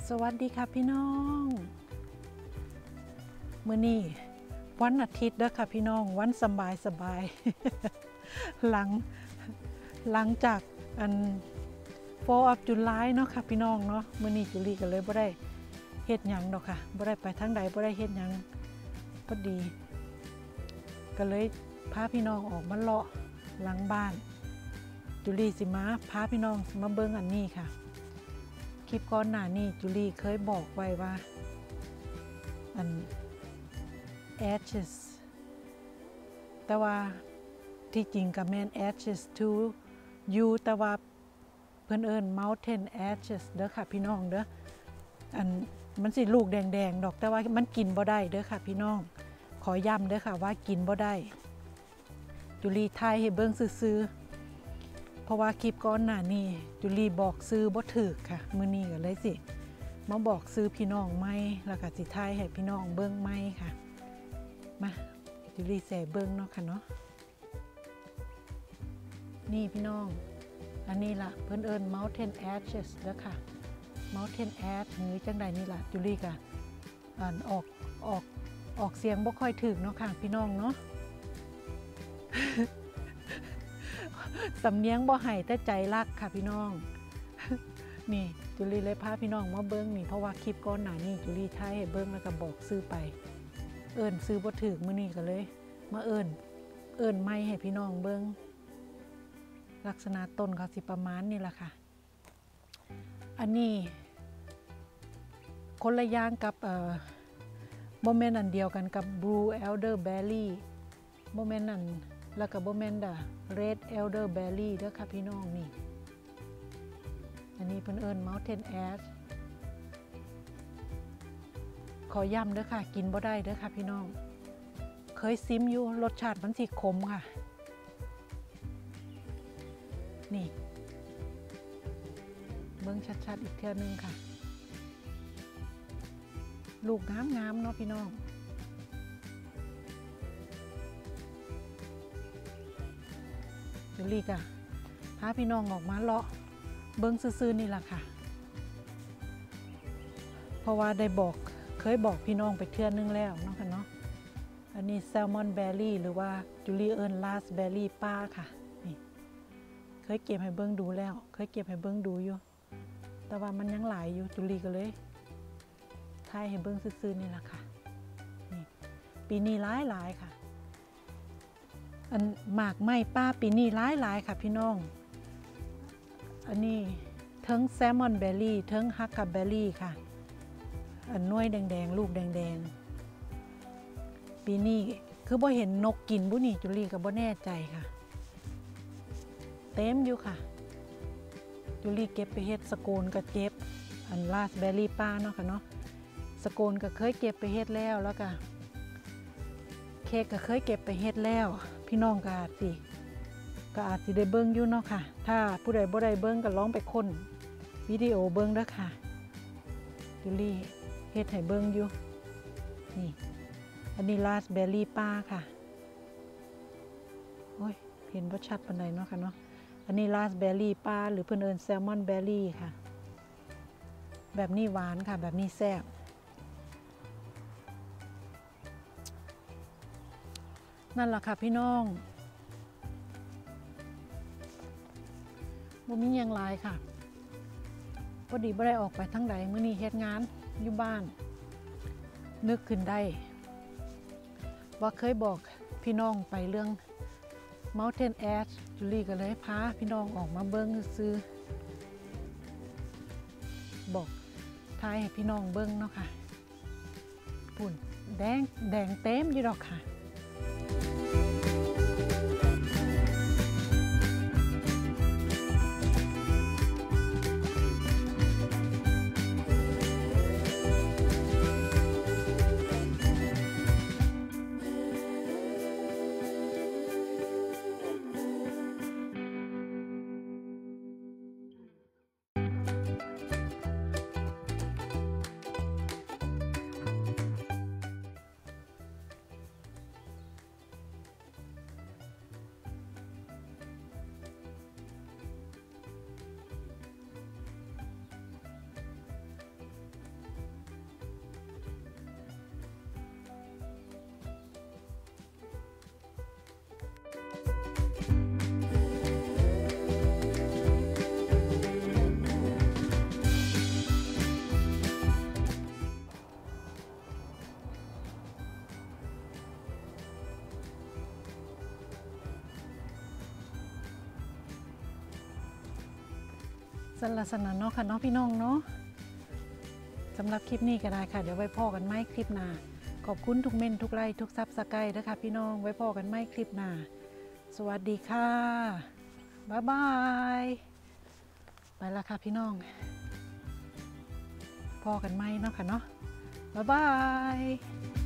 สวัสดีค่ะพี่น้องมื้อนี้วันอาทิตย์เด้อค่ะพี่น้องวันสบายหลังจาก4 of July เนาะค่ะพี่น้องเนาะมื้อนี้จุลีก็เลยบ่ได้เฮ็ดหยังดอกค่ะบ่ได้ไปทางใดบ่ได้เฮ็ดหยังพอดีก็เลยพาพี่น้องออกมาเลาะหลังบ้านจุลีสิมาพาพี่น้องมาเบิ่งอันนี้ค่ะคลิปก่อนหน้านี้จุลีเคยบอกไว้ว่าashes แต่ว่าที่จริงกับแม่น ashes to you แต่ว่าเพิ่นเอิ้น mountain ashes เด้อค่ะพี่น้องเด้อมันสิลูกแดงๆดอกแต่ว่ามันกินบ่ได้เด้อค่ะพี่น้องขอย้ำเด้อค่ะว่ากินบ่ได้จุลีถ่ายให้เบิ่งซื่อเพราะว่าคลิปก่อนหน้านี้จุลีบอกซื้อบ่ถูกค่ะมื้อนี้ก็เลยสิมาบอกซื้อพี่น้องใหม่แล้วก็สิถ่ายให้พี่น้องเบิ่งใหม่ค่ะมาจุลีแส่เบิ่งเนาะค่ะเนาะนี่พี่น้องอันนี้ล่ะเพิ่นเอิ้น mountain ashes เด้อค่ะ mountain ash หรือจังใดนี่ล่ะจุลีก็ออกเสียงบ่ค่อยถูกเนาะค่ะพี่น้องเนาะ สำเนียงบ่ให้แต่ใจรักค่ะพี่น้อง นี่จุลีเลยพาพี่น้องมาเบิ้งนี่เพราะว่าคลิปก่อนหน้านี้จุลีถ่ายให้เบิ้งแล้วก็บอกซื้อไปเอิ้นซื้อบ่ถูกมื้อนี้ก็เลยมาเอิ้นไม่ให้พี่น้องเบิ้งลักษณะต้นเขาสิประมาณนี่แหละค่ะอันนี้คนละอย่างกับบ่แม่นอันเดียวกันกับ Blue Elderberry บ่แม่นอันแล้วก็บ่แม่นRed Elderberry เด้อค่ะพี่น้องนี่อันนี้เพิ่นเอิ้น Mountain Ash ขอย้ำเด้อค่ะกินบ่ได้เด้อค่ะพี่น้องเคยซิมอยู่รสชาติมันสิขมค่ะนี่เบิ่งชัดๆอีกเทื่อนึงค่ะลูกงามๆเนาะพี่น้องจุลีก็พาพี่น้องออกมาเลาะเบิ้งซื่อๆนี่แหละค่ะเพราะว่าได้เคยบอกพี่น้องไปเทื่อนึงแล้วเนาะค่ะเนาะอันนี้แซลมอนเบอร์รี่หรือว่าจุลีเอิ้นราสเบอร์รี่ป้าค่ะนี่เคยเก็บให้เบิ้งดูแล้วเคยเก็บให้เบิ้งดูอยู่แต่ว่ามันยังหลายอยู่จุลีก็เลยถ่ายให้เบิ้งซื่อๆนี่แหละค่ะนี่ปีนี้หลายค่ะอันหมากไม้ป้าปีนี้หลายค่ะพี่น้องอันนี้ทั้งแซลมอนเบอร์รี่ทั้งฮักกับเบอร์รี่ค่ะอันน้วยแดงๆลูกแดงๆปีนี้คือบ่เห็นนกกินบุนี่จุลีก็บ่แน่ใจค่ะเต็มอยู่ค่ะจุลีเก็บไปเฮ็ดสโกนก็เก็บอันราสเบอร์รี่ป้าเนาะค่ะเนาะสโกนก็เคยเก็บไปเฮ็ดแล้วก็เค้กก็เคยเก็บไปเฮ็ดแล้วพี่น้องก็อาจสิได้เบิ้งอยู่เนาะค่ะถ้าผู้ใดบ่ได้เบิ้งก็ลองไปค้นวิดีโอเบิ้งเด้อค่ะจุลีเฮ็ดให้เบิ้งอยู่นี่อันนี้ราสเบอร์รี่ป้าค่ะโอ้ยเห็นบ่ชัดปานใดเนาะค่ะเนาะอันนี้ราสเบอร์รี่ป้าหรือเพิ่นเอิ้นแซลมอนเบอร์รี่ค่ะแบบนี้หวานค่ะแบบนี้แซ่บนั่นล่ะค่ะพี่น้องบ่มีหยังหลายค่ะพอดีบ่ได้ออกไปทางใดมื้อนี้เฮ็ดงานอยู่บ้านนึกขึ้นได้ว่าเคยบอกพี่น้องไปเรื่อง Mountain Ash จุลีก็เลยพาพี่น้องออกมาเบิ่งซื้อบอกถ่ายให้พี่น้องเบิ่งเนาะค่ะปุ่นแดงเต็มอยู่ดอกค่ะลักษณะเนาะค่ะเนาะพี่น้องเนาะสำหรับคลิปนี้ก็ได้ค่ะเดี๋ยวไว้พ่อกันไหมคลิปหน้าขอบคุณทุกเมนทุกไลค์ทุกซับสไครต์นะคะพี่น้องไว้พ่อกันไหมคลิปหน้าสวัสดีค่ะบ๊ายบายไปละค่ะพี่น้องพ่อกันไหมเนาะค่ะเนาะบ๊ายบาย